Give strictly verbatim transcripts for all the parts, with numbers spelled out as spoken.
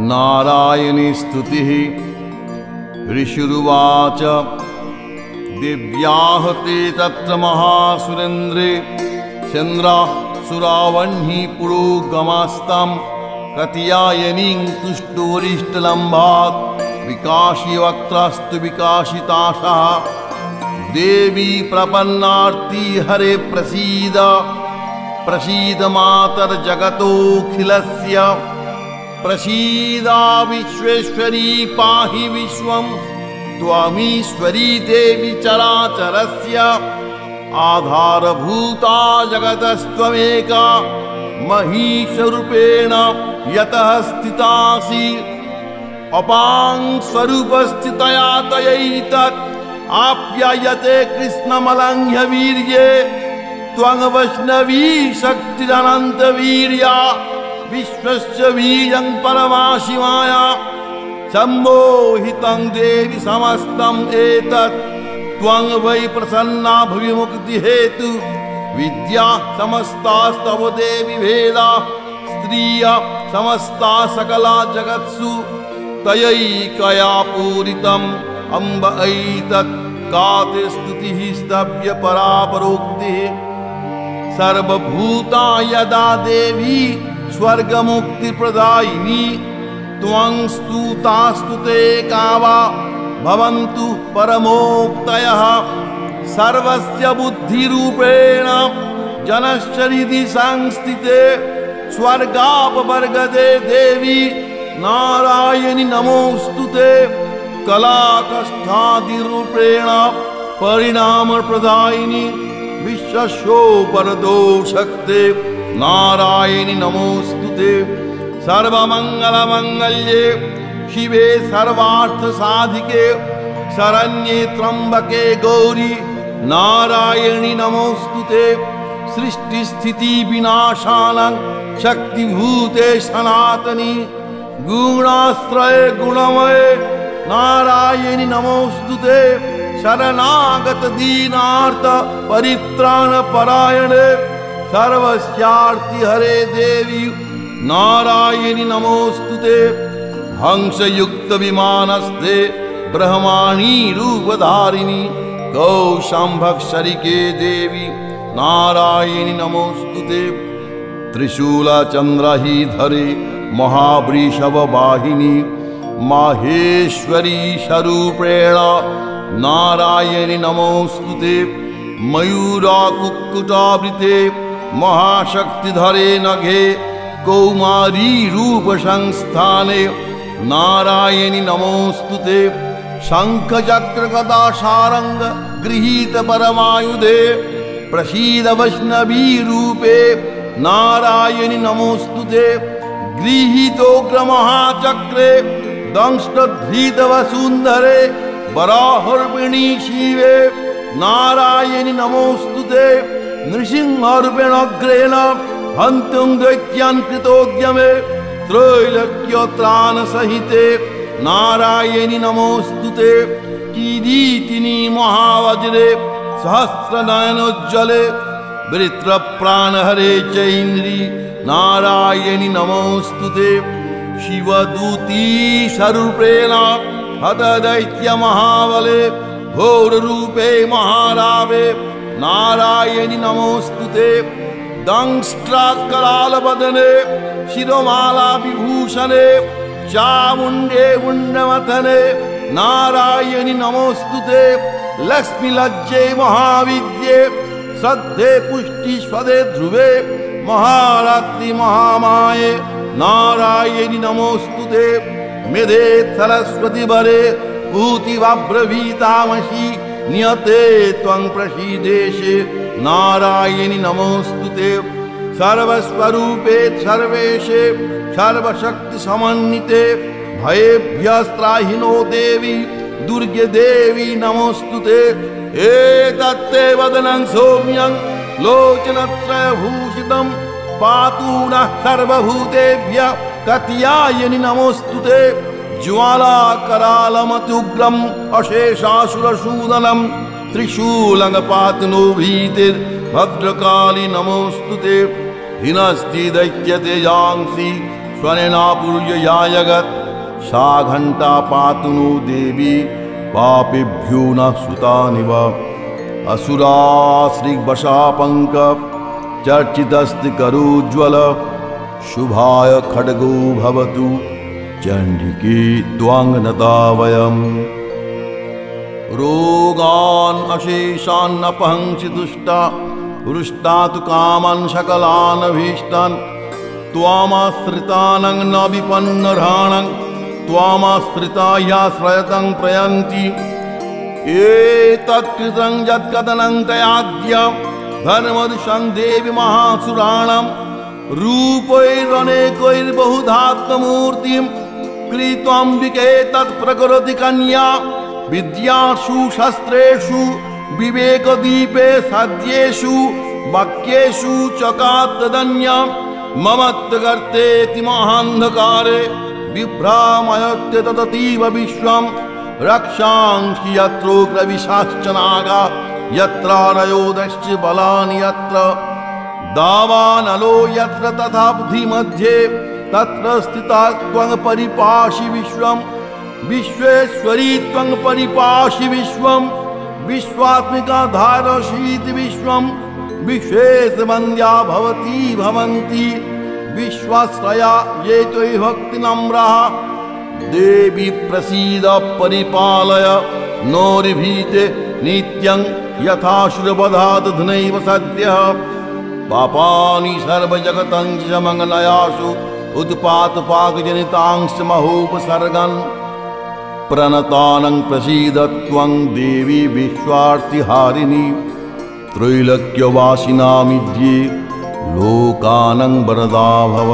नारायणी स्तुतिः। ऋषिरुवाच दिव्याहते तत्र महासुरेन्द्रे चन्द्राः सुरावह्नि पुरोगमास्तां कतियायनीं तुष्टुवरिष्ठलम्भात् विकाशी वक्त्रास्तु विकाशिताशाः देवी प्रपन्नार्ति हरे प्रसीद प्रसीद मातर्जगतोऽखिलस्य प्रसीदा विश्वेश्वरी पाहि विश्वं त्वमीश्वरी देवी चराचरस्य आधारभूता जगतस्त्वमेका महीशरूपेण यतः स्थितासि अपां स्वरूपस्थितया तयैतत् आप्यायते कृष्णमलङ्घ्य वीर्ये त्वं वैष्णवी शक्तिरनन्तवीर्या विश्वस्य वीर्यं परमासि माया सम्मोहितं देवि समस्तम् एतत् त्वं वै प्रसन्ना भुवि मुक्तिहेतु विद्या समस्तास्तव देवि भेदा स्त्रिया समस्ता सकला जगत्सु तयैकया पूरितम् अम्ब ऐतत् काते स्तुतिः स्तव्य परापरोक्तिः सर्वभूता यदा देवी स्वर्गमुक्तिप्रदायिनी त्वं स्तुता स्तुते कावा भवन्तु परमोक्तयः सर्वस्य बुद्धिरूपेण जनश्च हृदि संस्थिते स्वर्गापवर्गदे देवी नारायणि नमोस्तुते कलाकष्ठादिरूपेण परिणामप्रदायिनी विश्वस्योपरतो शक्ते नारायणि नमोस्तुते सर्वमङ्गलमङ्गल्ये शिवे सर्वार्थसाधिके शरण्ये त्र्यम्बके गौरी नारायणि नमोस्तुते सृष्टिस्थितिविनाशानं शक्तिभूते सनातनी गुणाश्रये गुणमये नारायणि नमोस्तुते शरणागत दीनार्थ परित्राण परायणे सर्वस्यार्ति हरे देवी नारायणि नमोस्तुते हंसयुक्त विमानस्ते ब्रह्माणी रूपधारिणी गौशाम्भक्षरिके देवी नारायणि नमोस्तुते त्रिशूलचन्द्रहीधरे महावृषभवाहिनी माहेश्वरी स्वरूपेण नारायणि नमोस्तुते मयूराकुक्कुटावृते महाशक्तिधरे नघे कौमारी रूपसंस्थाने नारायणि नमोस्तुते शङ्खचक्रगदा सारंग गृहीत परमायुधे प्रसीद वैष्णवी रूपे नारायणि नमोस्तुते गृहीतोग्रमहाचक्रे दंष्टधृतवसुन्धरे वराहर्पिणी शिवे नारायणि नमोस्तुते नृसिंहरूपेणाग्रेण हन्तुं दैत्यान् कृतोद्यमे त्रैलोक्यत्राणसहिते नारायणि नमोस्तुते किरीटिनी महावज्रे सहस्रनयनोज्ज्वले वृत्रप्राणहरे चैन्द्री नारायणि नमोस्तुते शिवदूती स्वरूपेण हतदैत्यमहाबले घोररूपे महारावे नारायणि नमोस्तुते दंष्ट्राकरालवदने शिरोमाला विभूषणे चामुण्डे मुण्डमथने नारायणि नमोस्तुते लक्ष्मीलज्जे महाविद्ये श्रद्धे पुष्टि स्वदे ध्रुवे महारात्रि महामाये नारायणि नमोस्तुते मेधे सरस्वती वरे भूतिवाब्रवीतामसि नियते त्वं प्रसीदेशे नारायणि नमोस्तुते सर्वस्वरूपे सर्वेशे सर्वशक्तिसमन्विते भयेभ्यस्त्राहिनो देवी दुर्गे देवी नमोस्तुते एतत्ते वदनं सौम्यं लोचनत्रयभूषितं पातु नः सर्वभूतेभ्यः कात्यायनि नमोस्तुते ज्वालाकरालमत्युग्रम् अशेषासुरसूदनं त्रिशूलङ्पातनो भीतिर्भद्रकाली नमोस्तुते हिनस्ति दैत्यतेजांसि स्वनेनापूर्य या जगत् सा घंटा पातु नो देवी पापेभ्यो न सुतानिव असुराश्रिवशापंक चर्चितस्ति करोज्ज्वल शुभाय खड्गो भवतु चंडिके त्वां नता वयम् रोगान् अशेषान् अपहंसि दुष्टा हृष्टा तु कामान् सकलान् अभीष्टान् त्वामाश्रितानं न विपन्नराणं त्वामाश्रिता याश्रयतं प्रयन्ति एतत्कृतं यत्कथनं तयाद्य धर्मदुषं देवि महासुराणां रूपैरनेकैर्बहुधात्ममूर्तिं कृत्वाम्बिके तत्प्रकरोति कन्या विद्यासु शस्त्रेषु विवेकदीपे सद्येषु वाक्येषु चकात्तदन्या ममत्तगर्तेति महान्धकारे विभ्रामयत्य तततीव विश्वं रक्षांसि यत्रोग्रविशाश्च नागा यत्रारयोदश्च बलानि यत्र दावानलो यत्र तथा बुद्धिमध्ये तत्र स्थिता त्वं परिपासि विश्वं विश्वेश्वरी त्वं परिपासि विश्वं विश्वात्मिका धारसीति विश्वं विश्वेशवन्द्या भवती भवन्ति विश्वाश्रया ये त्वयि भक्तिनम्राः देवी प्रसीद परिपालय नोर्भीते नित्यं यथाशुरवधात् धनैव सद्यः पापानि सर्वजगतं च मंगलयासु उत्पातपाकजनितांश्च महोपसर्गन् प्रणतानं प्रसीद त्वं देवी विश्वार्तिहारिणी त्रैलोक्यवासिनामिद्ये लोकानं वरदा भव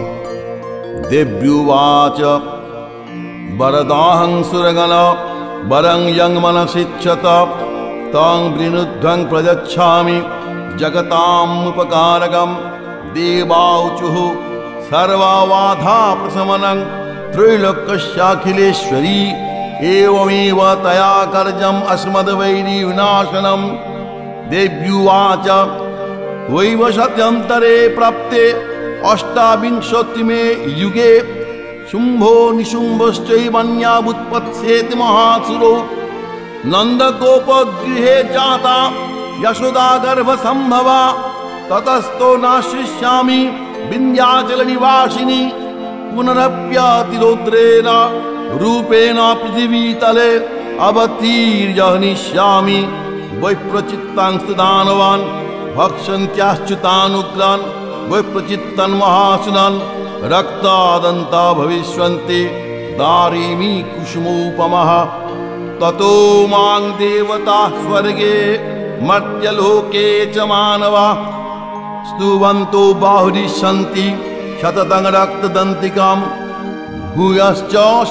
देव्युवाच वरदाहं सुरगण वरं यं मनसिच्छत तं वृणुध्वं प्रयच्छामि जगतामुपकारकं देवाऊचुः सर्वबाधा प्रशमनं त्रैलोक्यस्याखिलेश्वरी एवमेव तया कर्जम् अस्मद्वैरी विनाशनं देव्युवाच वैवस्वत्यन्तरे प्राप्ते अष्टाविंशतिमे युगे शुम्भो निशुम्भश्चैवन्यावुत्पत्स्येति महासुरो नन्दगोपगृहे जाता यशोदा गर्भसम्भवा ततस्तो नाशिष्यामि विन्ध्याचलनिवासिनी पुनरप्यातिरौद्रेण रूपेण पृथिवीतले अवतीर्यहनिष्यामि वैप्रचित्तांस्तदानवान् भक्षन्त्याश्च्युतानुग्रान् वैप्रचित्तान् महासुरान् रक्तादन्ता भविष्यन्ति दारिमी कुसुमोपमः ततो मां देवताः स्वर्गे मर्त्यलोके च मानवा स्तुवन्तो बाहुरिष्यन्ति शततं रक्तदन्तिकां भूयश्च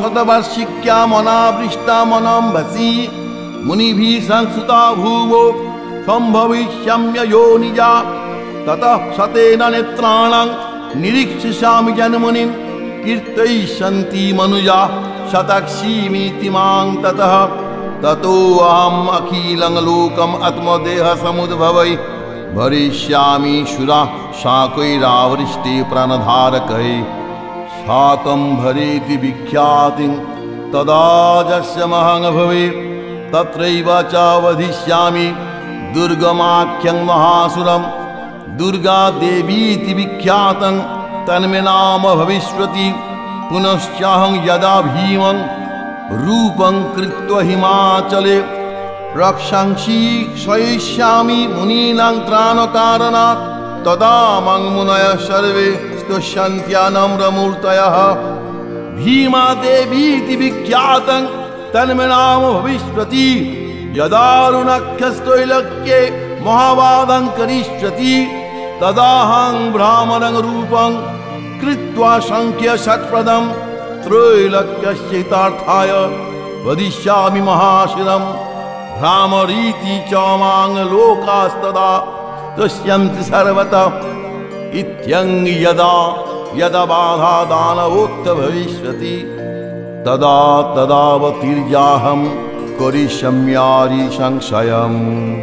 शतवर्षिक्यामनावृष्टामनाम्भसि मुनिभिः संस्तुता भूवो सम्भविष्यम्ययो निजा ततः शतेन नेत्राणां निरीक्षिष्यामि जन्मनिं कीर्तयिष्यन्ति मनुजा शतक्षीमीति मां ततः ततो अहम् अखिलं लोकम् आत्मदेहसमुद्भवै भरिष्यामि शुरा शाकैरावृष्टे प्राणधारकै शाकम्भरेति विख्यातिं तदा यस्य महं भवे तत्रैव च वधिष्यामि दुर्गमाख्यं महासुरं दुर्गा देवीति विख्यातं तन्मे नाम भविष्यति पुनश्चाहं यदा भीमं रूपं कृत्वा हिमाचले रक्षांसि शयिष्यामि मुनीनां त्राणकारणात् तदा मां मुनयः सर्वे स्तुष्यन्त्यानम्रमूर्तयः भीमा देवीति विख्यातं तन्मे नाम भविष्यति यदारुणख्यस्त्रैलोक्ये महावादं करिष्यति तदाहं ब्राह्मणं रूपं कृत्वा संख्यशतप्रदं त्रैलोक्यस्य हितार्थाय वदिष्यामि महाशिरं भ्रामरीति च मां लोकास्तदा तुष्यन्ति सर्वतः इत्यं यदा यदा बाधा दानवोक्त भविष्यति तदा तदावतीर्याहं करिष्याम्यारि संशयम्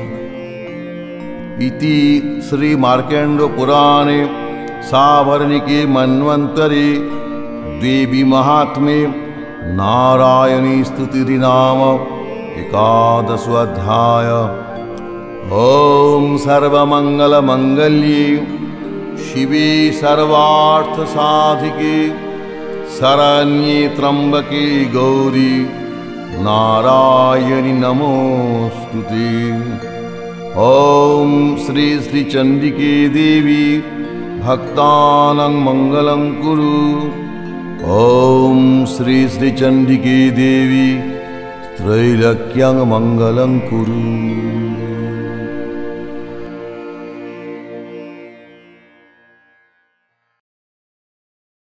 इति श्री मार्कण्डेय पुराणे सावर्णिके मन्वन्तरे देवी महात्म्ये नारायणी स्तुतिर्नाम एकादशोऽध्याय। ॐ सर्वमङ्गलमङ्गल्ये शिवे सर्वार्थसाधिके शरण्ये त्र्यम्बके गौरी नारायणि नमोऽस्तुते। ॐ श्री श्री चंडिके देवी भक्तानां मङ्गलं कुरु। ॐ श्री श्री चंडिके देवी त्रैलोक्यं मङ्गलं कुरु।